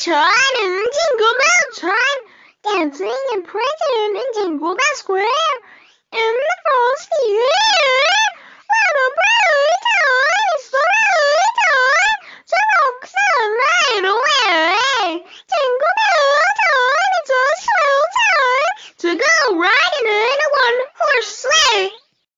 time, Jingle Bell time, dancing and prancing in Jingle Bell Square.